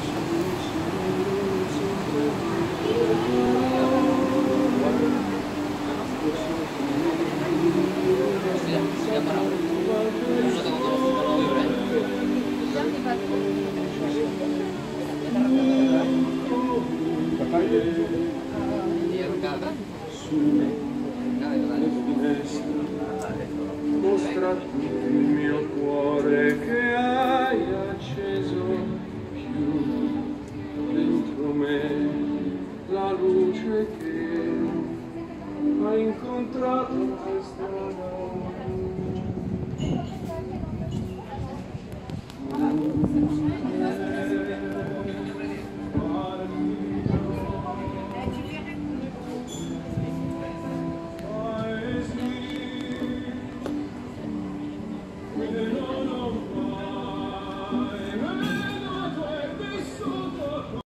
Mostra tutto il mio cuore che hai acceso più dentro me la luce che ha incontrato questa notte.